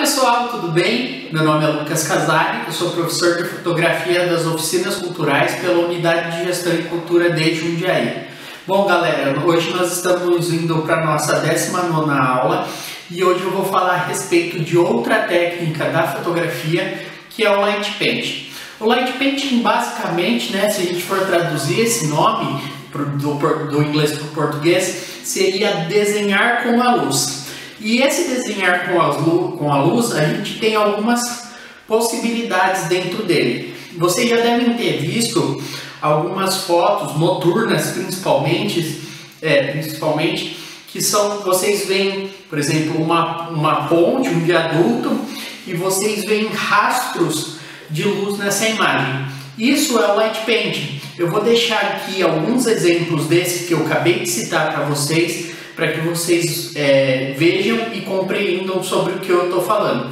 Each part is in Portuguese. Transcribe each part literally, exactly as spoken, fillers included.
pessoal, tudo bem? Meu nome é Lucas Casari, eu sou professor de fotografia das oficinas culturais pela Unidade de Gestão e Cultura de Jundiaí. Bom galera, hoje nós estamos indo para a nossa décima nona aula e hoje eu vou falar a respeito de outra técnica da fotografia que é o Light Painting. O Light Painting basicamente, né, se a gente for traduzir esse nome do, do inglês para o português, seria desenhar com a luz. E esse desenhar com a, luz, com a luz, a gente tem algumas possibilidades dentro dele. Vocês já devem ter visto algumas fotos noturnas, principalmente, é, principalmente que são, vocês veem, por exemplo, uma, uma ponte, um viaduto, e vocês veem rastros de luz nessa imagem. Isso é o Light Painting. Eu vou deixar aqui alguns exemplos desses que eu acabei de citar para vocês, para que vocês é, vejam e compreendam sobre o que eu estou falando.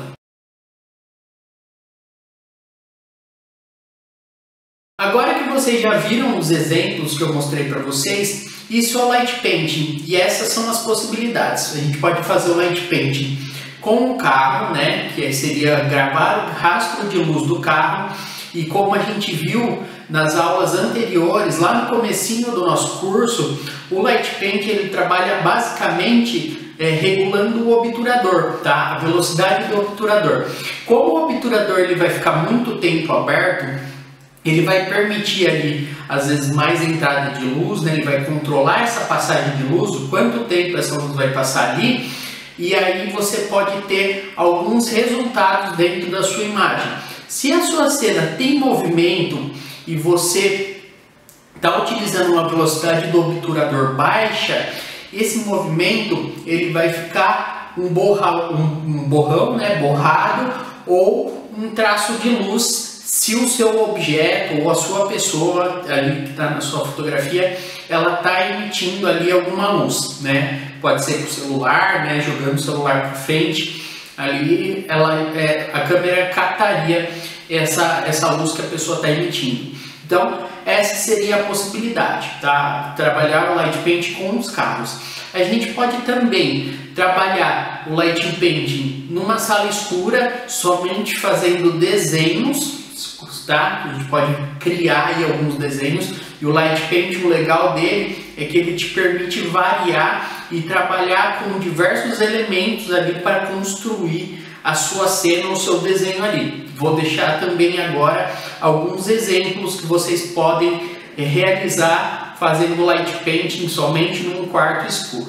Agora que vocês já viram os exemplos que eu mostrei para vocês, isso é o Light Painting e essas são as possibilidades. A gente pode fazer o Light Painting com o carro, né, que seria gravar o rastro de luz do carro, e como a gente viu nas aulas anteriores, lá no comecinho do nosso curso, o Light Painting ele trabalha basicamente é, regulando o obturador, tá? A velocidade do obturador. Como o obturador ele vai ficar muito tempo aberto, ele vai permitir ali, às vezes, mais entrada de luz, né? Ele vai controlar essa passagem de luz, o quanto tempo essa luz vai passar ali, e aí você pode ter alguns resultados dentro da sua imagem. Se a sua cena tem movimento e você está utilizando uma velocidade do obturador baixa, esse movimento ele vai ficar um, borra, um, um borrão, né, borrado, ou um traço de luz se o seu objeto ou a sua pessoa ali que está na sua fotografia ela está emitindo ali alguma luz, né? Pode ser com o celular, né, jogando o celular para frente. Ali ela, é, a câmera captaria essa, essa luz que a pessoa está emitindo. Então, essa seria a possibilidade, tá? Trabalhar o Light Painting com os carros. A gente pode também trabalhar o Light Painting numa sala escura, somente fazendo desenhos, tá? A gente pode criar aí alguns desenhos. E o Light Painting, o legal dele é que ele te permite variar e trabalhar com diversos elementos ali para construir a sua cena, o seu desenho ali. Vou deixar também agora alguns exemplos que vocês podem é, realizar fazendo Light Painting somente num quarto escuro.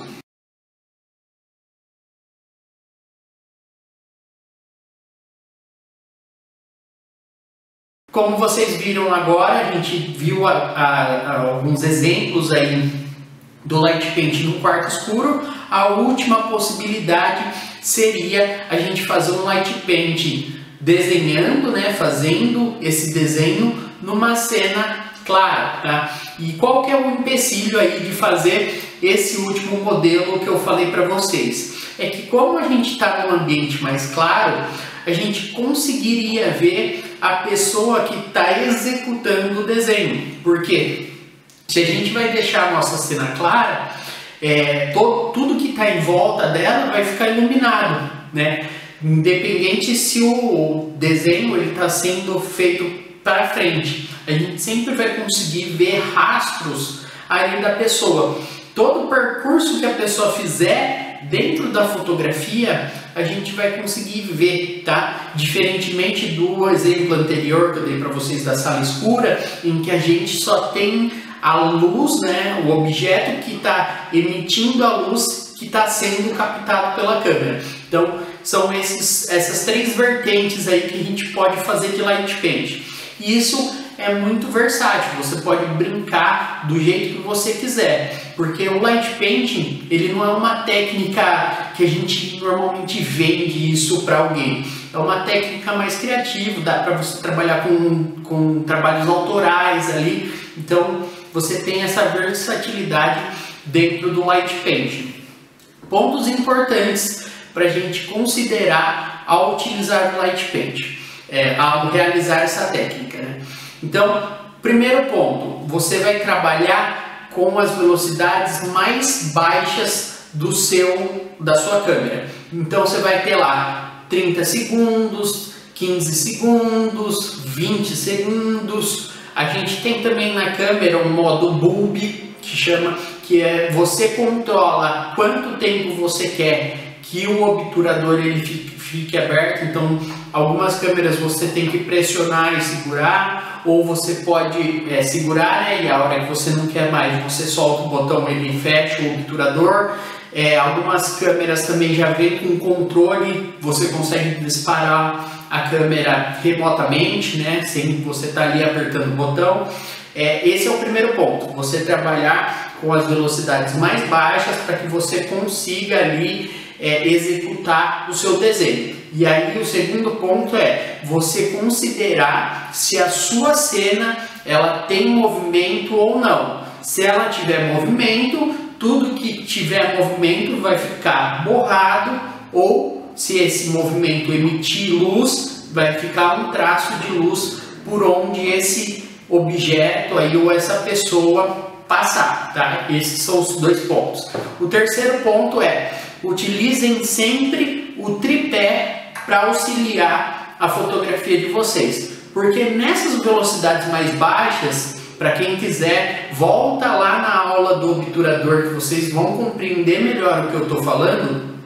Como vocês viram agora, a gente viu a, a, a, alguns exemplos aí do Light Painting no quarto escuro. A última possibilidade seria a gente fazer um Light Painting desenhando, né, fazendo esse desenho numa cena clara, tá? E qual que é o empecilho aí de fazer esse último modelo que eu falei para vocês? É que como a gente está num ambiente mais claro, a gente conseguiria ver a pessoa que está executando o desenho. Por quê? Se a gente vai deixar a nossa cena clara, é, todo, tudo que está em volta dela vai ficar iluminado, né? Independente se o desenho está sendo feito para frente, a gente sempre vai conseguir ver rastros ali da pessoa. Todo o percurso que a pessoa fizer dentro da fotografia, a gente vai conseguir ver, tá? Diferentemente do exemplo anterior que eu dei para vocês da sala escura, em que a gente só tem a luz, né, o objeto que está emitindo a luz que está sendo captado pela câmera. Então, são esses, essas três vertentes aí que a gente pode fazer de Light Painting. E isso é muito versátil, você pode brincar do jeito que você quiser, porque o Light Painting ele não é uma técnica que a gente normalmente vende isso para alguém. É uma técnica mais criativa, dá para você trabalhar com, com trabalhos autorais ali, então você tem essa versatilidade dentro do Light Painting. Pontos importantes para a gente considerar ao utilizar o Light Painting, é, ao realizar essa técnica, né? Então, primeiro ponto, você vai trabalhar com as velocidades mais baixas do seu, da sua câmera. Então você vai ter lá trinta segundos, quinze segundos, vinte segundos. A gente tem também na câmera um modo bulb, que chama, que é você controla quanto tempo você quer que o obturador ele fique, fique aberto. Então algumas câmeras você tem que pressionar e segurar, ou você pode é, segurar, né, e a hora que você não quer mais você solta o botão, ele fecha o obturador. É, algumas câmeras também já vem com controle, você consegue disparar a câmera remotamente, né, sem você estar ali apertando o botão. É, esse é o primeiro ponto, você trabalhar com as velocidades mais baixas para que você consiga ali é, executar o seu desenho. E aí o segundo ponto é você considerar se a sua cena ela tem movimento ou não. Se ela tiver movimento, tudo que tiver movimento vai ficar borrado, ou se esse movimento emitir luz, vai ficar um traço de luz por onde esse objeto aí ou essa pessoa passar, tá? Esses são os dois pontos. O terceiro ponto é: utilizem sempre o tripé para auxiliar a fotografia de vocês, porque nessas velocidades mais baixas, para quem quiser, volta lá na aula do obturador que vocês vão compreender melhor o que eu estou falando.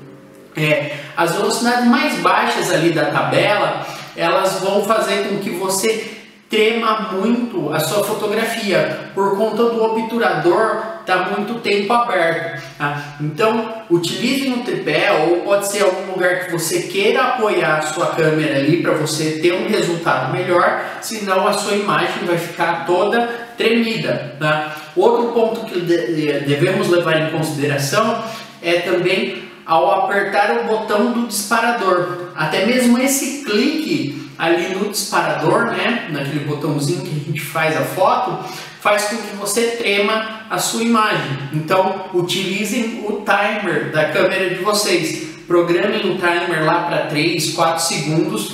É, as velocidades mais baixas ali da tabela, elas vão fazer com que você trema muito a sua fotografia, por conta do obturador estar muito tempo aberto, tá? Então utilizem o tripé, ou pode ser algum lugar que você queira apoiar a sua câmera ali para você ter um resultado melhor, senão a sua imagem vai ficar toda tremida, tá? Outro ponto que devemos levar em consideração é também ao apertar o botão do disparador. Até mesmo esse clique ali no disparador, né, naquele botãozinho que a gente faz a foto, faz com que você trema a sua imagem. Então utilizem o timer da câmera de vocês, programem o timer lá para três, quatro segundos,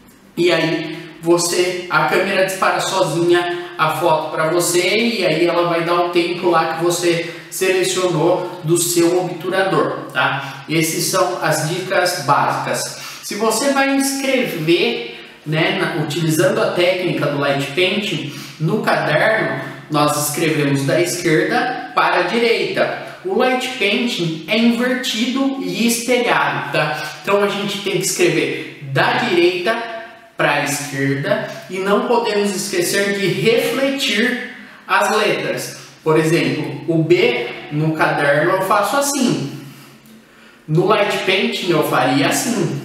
e aí você, a câmera dispara sozinha a foto para você, e aí ela vai dar o tempo lá que você selecionou do seu obturador, tá? Essas são as dicas básicas. Se você vai escrever, né, na, utilizando a técnica do light painting no caderno, nós escrevemos da esquerda para a direita. O light painting é invertido e espelhado, tá? Então a gente tem que escrever da direita para a esquerda, e não podemos esquecer de refletir as letras. Por exemplo, o B no caderno eu faço assim, no light painting eu faria assim,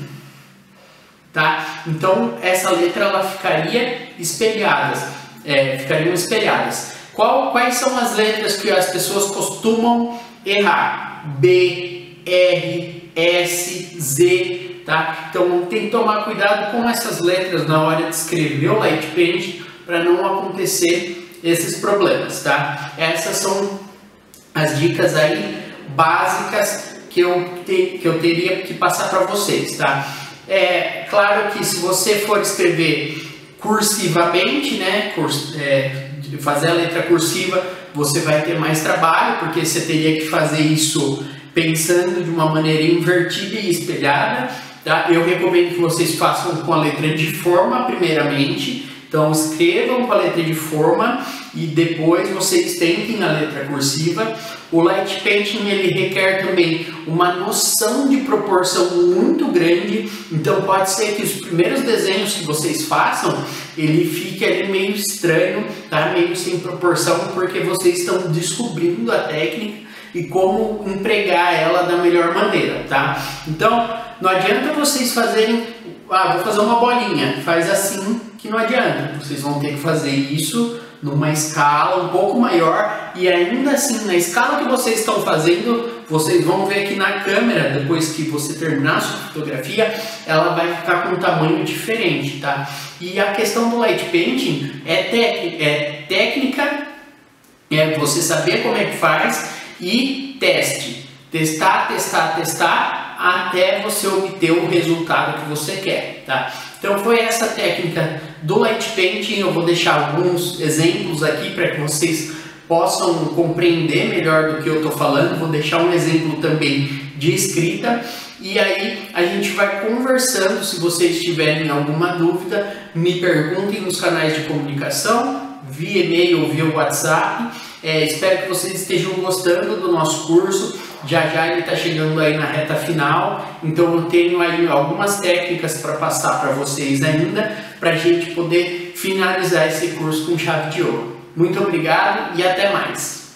tá? Então essa letra ela ficaria espelhadas, é, ficariam espelhadas. Qual, quais são as letras que as pessoas costumam errar? B, R, S, Z. Tá? Então tem que tomar cuidado com essas letras na hora de escrever o light paint para não acontecer esses problemas, tá? Essas são as dicas aí básicas que eu, te, que eu teria que passar para vocês, tá? É claro que se você for escrever cursivamente, né, curs, é, fazer a letra cursiva, você vai ter mais trabalho, porque você teria que fazer isso pensando de uma maneira invertida e espelhada. Tá? Eu recomendo que vocês façam com a letra de forma primeiramente, então escrevam com a letra de forma e depois vocês tentem a letra cursiva. O light painting ele requer também uma noção de proporção muito grande, então pode ser que os primeiros desenhos que vocês façam ele fique ali meio estranho, tá? Meio sem proporção, porque vocês estão descobrindo a técnica e como empregar ela da melhor maneira, tá? Então não adianta vocês fazerem, ah, vou fazer uma bolinha, faz assim, que não adianta. Vocês vão ter que fazer isso numa escala um pouco maior, e ainda assim, na escala que vocês estão fazendo, vocês vão ver que na câmera, depois que você terminar a sua fotografia, ela vai ficar com um tamanho diferente, tá? E a questão do light painting é, tec é técnica, é você saber como é que faz, e teste. Testar, testar, testar, até você obter o resultado que você quer, tá? Então foi essa técnica do light painting. Eu vou deixar alguns exemplos aqui para que vocês possam compreender melhor do que eu estou falando. Vou deixar um exemplo também de escrita. e aí a gente vai conversando. Se vocês tiverem alguma dúvida, me perguntem nos canais de comunicação, via e-mail ou via WhatsApp. É, espero que vocês estejam gostando do nosso curso. Já já ele está chegando aí na reta final, então eu tenho aí algumas técnicas para passar para vocês ainda, para a gente poder finalizar esse curso com chave de ouro. Muito obrigado e até mais!